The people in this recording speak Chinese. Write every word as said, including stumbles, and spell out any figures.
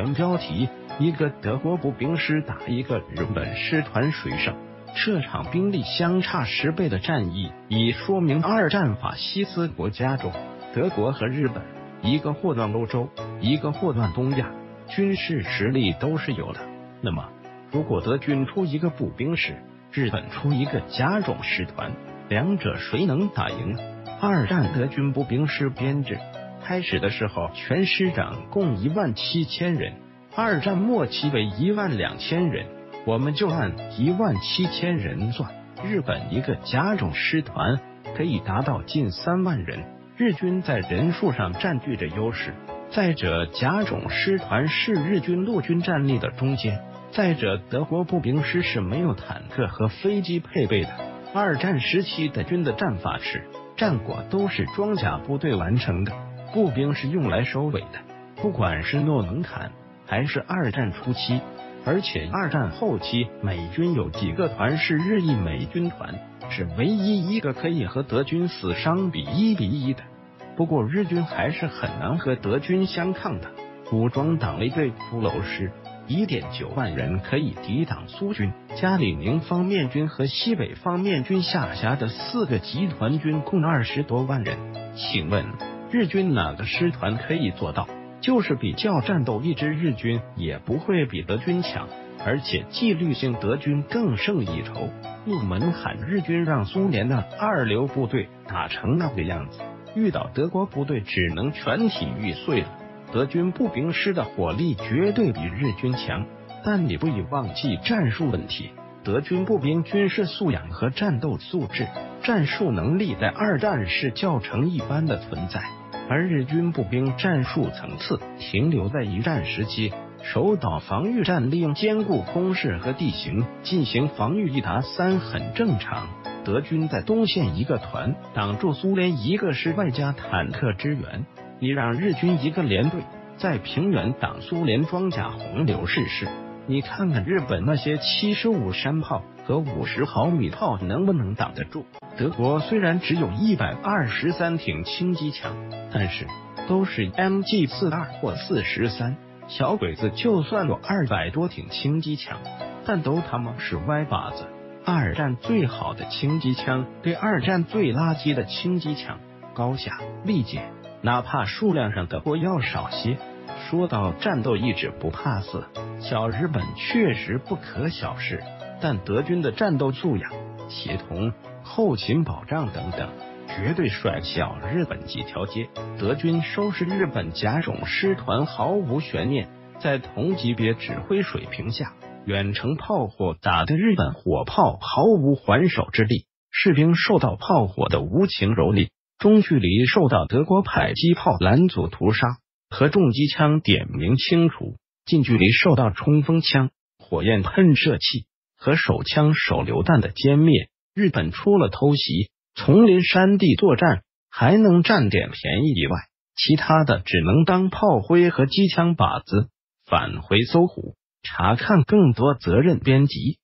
原标题：一个德国步兵师打一个日本师团水胜。这场兵力相差十倍的战役，已说明二战法西斯国家中，德国和日本，一个祸乱欧洲，一个祸乱东亚，军事实力都是有的。那么，如果德军出一个步兵师，日本出一个甲种师团，两者谁能打赢？二战德军步兵师编制开始的时候，全师长共一万七千人，二战末期为一万两千人。我们就按一万七千人算，日本一个甲种师团可以达到近三万人，日军在人数上占据着优势。再者，甲种师团是日军陆军战力的中坚。再者，德国步兵师是没有坦克和飞机配备的。二战时期德军的战法是，战果都是装甲部队完成的，步兵是用来收尾的。不管是诺门坎还是二战初期，而且二战后期，美军有几个团是日裔美军团，是唯一一个可以和德军死伤比一比一的。不过日军还是很难和德军相抗的。武装党卫队骷髅师 一点九万人可以抵挡苏军、加里宁方面军和西北方面军下辖的四个集团军共二十多万人。请问日军哪个师团可以做到？就是比较战斗意志，日军也不会比德军强，而且纪律性德军更胜一筹。诺门坎日军让苏联的二流部队打成那个样子，遇到德国部队只能全体玉碎了。德军步兵师的火力绝对比日军强，但你不宜忘记战术问题。德军步兵军事素养和战斗素质、战术能力在二战是较成一般的存在。而日军步兵战术层次停留在一战时期，守岛防御战，利用坚固工事和地形进行防御一打三很正常。德军在东线一个团挡住苏联一个师，外加坦克支援，你让日军一个连队在平原挡苏联装甲洪流试试，你看看日本那些七十五山炮和五十毫米炮能不能挡得住？德国虽然只有一百二十三挺轻机枪，但是都是 M G 四十二 或四十三，小鬼子就算有二百多挺轻机枪，但都他妈是歪把子。二战最好的轻机枪对二战最垃圾的轻机枪高下力减，哪怕数量上德国要少些。说到战斗意志不怕死，小日本确实不可小视，但德军的战斗素养、协同、后勤保障等等，绝对甩小日本几条街。德军收拾日本甲种师团毫无悬念，在同级别指挥水平下，远程炮火打得日本火炮毫无还手之力，士兵受到炮火的无情蹂躏，中距离受到德国迫击炮拦阻屠杀和重机枪点名清除，近距离受到冲锋枪、火焰喷射器和手枪手榴弹的歼灭。日本除了偷袭、丛林山地作战还能占点便宜以外，其他的只能当炮灰和机枪靶子。返回搜狐查看更多责任编辑。